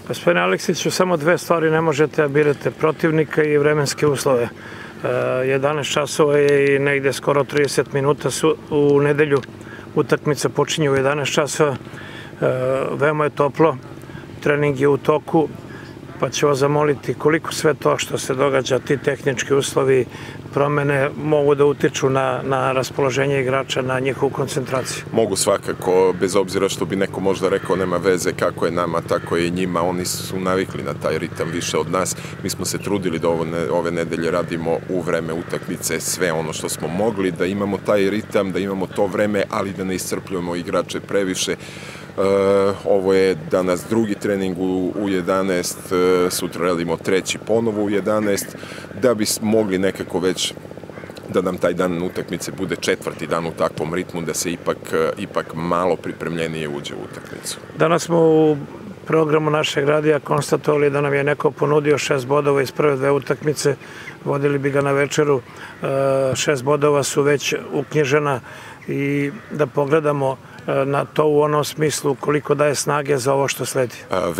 Gospodine Aleksiću, samo dve stvari ne možete da birate, protivnika i vremenske uslove. 11 časova je i negde skoro 30 minuta su u nedelju. Utakmica počinje u 11 časova, veoma je toplo, trening je u toku, pa ću vas zamoliti koliko sve to što se događa, ti tehnički uslovi, promene mogu da utiču na raspoloženje igrača, na njihovu koncentraciju. Mogu svakako, bez obzira što bi neko možda rekao nema veze kako je nama, tako je i njima, oni su navikli na taj ritam više od nas. Mi smo se trudili da ove nedelje radimo u vreme utakmice sve ono što smo mogli, da imamo taj ritam, da imamo to vreme, ali da ne iscrpljujemo igrače previše. Ovo je danas drugi trening u 11, sutra radimo treći ponovo u 11, da bi mogli nekako već da nam taj dan utakmice bude četvrti dan u takvom ritmu, da se ipak malo pripremljenije uđe u utakmicu. Danas smo u programu našeg radija konstatovali da nam je neko ponudio 6 bodova iz prve dve utakmice, vodili bi ga na večeru, 6 bodova su već uknjižena i da na to u onom smislu koliko daje snage za ovo što sledi.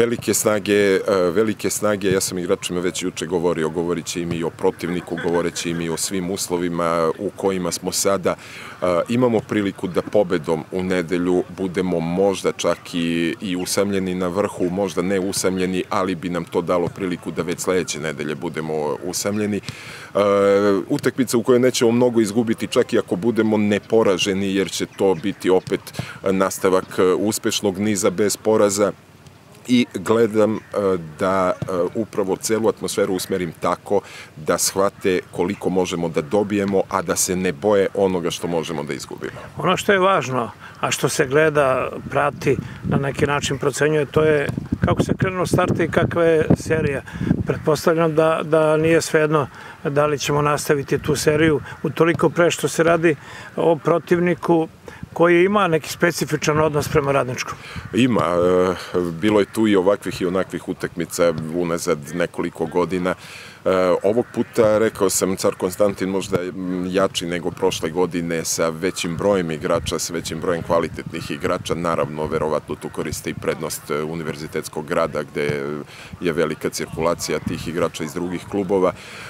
Velike snage, ja sam igračima već juče govorio, govorit će im i o protivniku, govorit će im i o svim uslovima u kojima smo sada. Imamo priliku da pobedom u nedelju budemo možda čak i usamljeni na vrhu, možda ne usamljeni, ali bi nam to dalo priliku da već sledeće nedelje budemo usamljeni. Utakmica u kojoj nećemo mnogo izgubiti, čak i ako budemo neporaženi, jer će to biti opet nastavak uspešnog niza bez poraza. I gledam da upravo celu atmosferu usmerim tako da shvate koliko možemo da dobijemo, a da se ne boje onoga što možemo da izgubimo. Ono što je važno, a što se gleda, prati, na neki način procenjuje, to je kako se krenuo starta i kakva je serija. Pretpostavljam da nije svejedno da li ćemo nastaviti tu seriju, utoliko pre što se radi o protivniku koji ima neki specifičan odnos prema Radničkom. Ima. Bilo je tu i ovakvih i onakvih utakmica unazad nekoliko godina. Ovog puta, rekao sam, Car Konstantin možda jači nego prošle godine sa većim brojem igrača, sa većim brojem kvalitetnih igrača. Naravno, verovatno tu koriste i prednost univerzitetskog grada gde je velika cirkulacija tih igrača iz drugih klubova.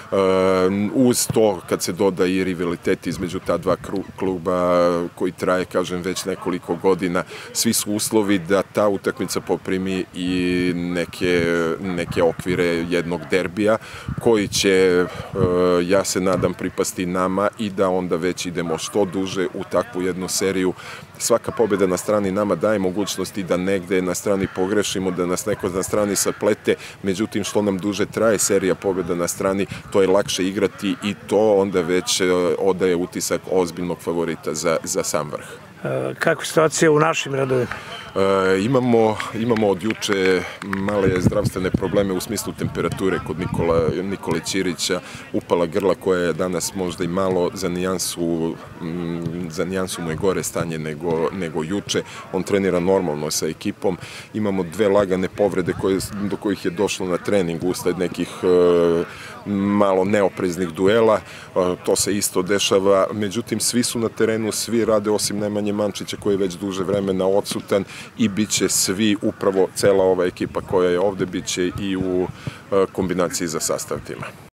Uz to, kad se doda i rivalitet između ta dva kluba koji traje, kažem, već nekoliko godina, svi su uslovi da ta utakmica poprimi i neke okvire jednog derbija, koji će, ja se nadam, pripasti nama i da onda već idemo što duže u takvu jednu seriju. Svaka pobjeda na strani nama daje mogućnosti da negde na strani pogrešimo, da nas neko na strani saplete, međutim što nam duže traje serija pobjeda na strani, to je lakše igrati i to onda već odaje utisak ozbiljnog favorita za sam vrh. Kakva situacija u našim redovima? Imamo od juče male zdravstvene probleme u smislu temperature kod Nikole Ćirića, upala grla koja je danas možda i malo za nijansu mu je gore stanje nego juče. On trenira normalno sa ekipom. Imamo dve lagane povrede do kojih je došlo na treningu usled nekih malo neopreznih duela. To se isto dešava. Međutim, svi su na terenu, svi rade osim Nemanje Mančića koji je već duže vremena odsutan i bit će svi, upravo cela ova ekipa koja je ovde, bit će i u kombinaciji za sastav tima.